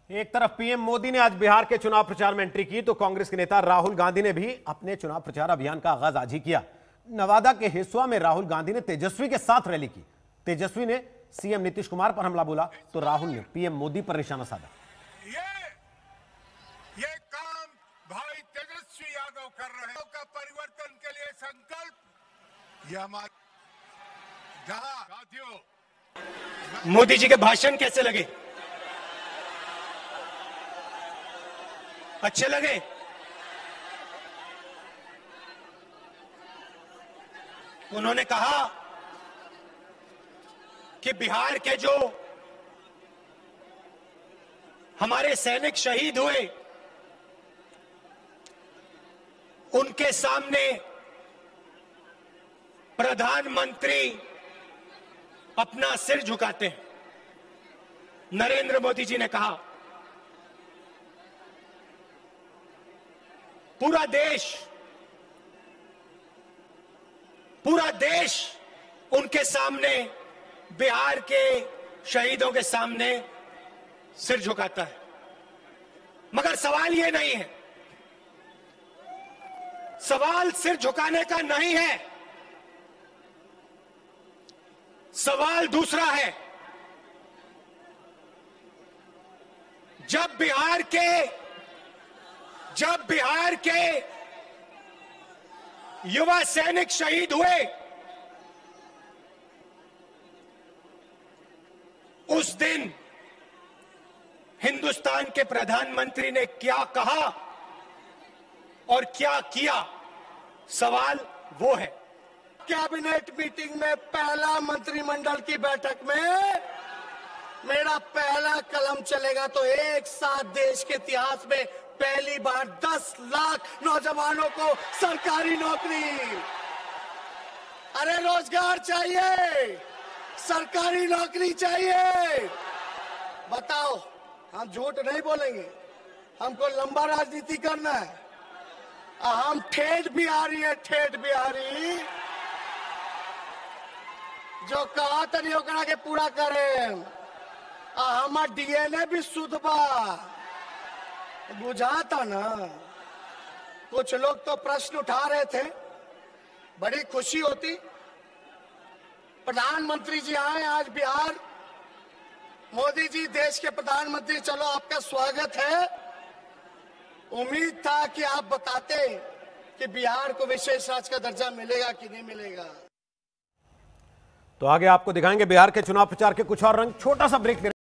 एक तरफ पीएम मोदी ने आज बिहार के चुनाव प्रचार में एंट्री की तो कांग्रेस के नेता राहुल गांधी ने भी अपने चुनाव प्रचार अभियान का आगाज आज ही किया। नवादा के हिसुआ में राहुल गांधी ने तेजस्वी के साथ रैली की। तेजस्वी ने सीएम नीतीश कुमार पर हमला बोला तो राहुल ने पीएम मोदी पर निशाना साधा। ये काम भाई तेजस्वी यादव कर रहे हैं का परिवर्तन के लिए संकल्प ये हमारे साथियों। मोदी जी के भाषण कैसे लगे? अच्छे लगे? उन्होंने कहा कि बिहार के जो हमारे सैनिक शहीद हुए उनके सामने प्रधानमंत्री अपना सिर झुकाते हैं। नरेंद्र मोदी जी ने कहा पूरा देश उनके सामने, बिहार के शहीदों के सामने सिर झुकाता है। मगर सवाल यह नहीं है, सवाल सिर झुकाने का नहीं है, सवाल दूसरा है। जब बिहार के युवा सैनिक शहीद हुए उस दिन हिंदुस्तान के प्रधानमंत्री ने क्या कहा और क्या किया, सवाल वो है। कैबिनेट मीटिंग में पहला मंत्रिमंडल की बैठक में मेरा पहला कलम चलेगा तो एक साथ देश के इतिहास में पहली बार 10 लाख नौजवानों को सरकारी नौकरी। अरे रोजगार चाहिए, सरकारी नौकरी चाहिए। बताओ, हम झूठ नहीं बोलेंगे, हमको लंबा राजनीति करना है। हम ठेठ बिहारी जो कहा था नहीं ओकरा के पूरा करें। हमार डीएनए भी शुद्ध बा, बुझाता ना। कुछ लोग तो प्रश्न उठा रहे थे, बड़ी खुशी होती प्रधानमंत्री जी आए आज बिहार। मोदी जी देश के प्रधानमंत्री, चलो आपका स्वागत है। उम्मीद था कि आप बताते कि बिहार को विशेष राज्य का दर्जा मिलेगा कि नहीं मिलेगा। तो आगे आपको दिखाएंगे बिहार के चुनाव प्रचार के कुछ और रंग। छोटा सा ब्रेक।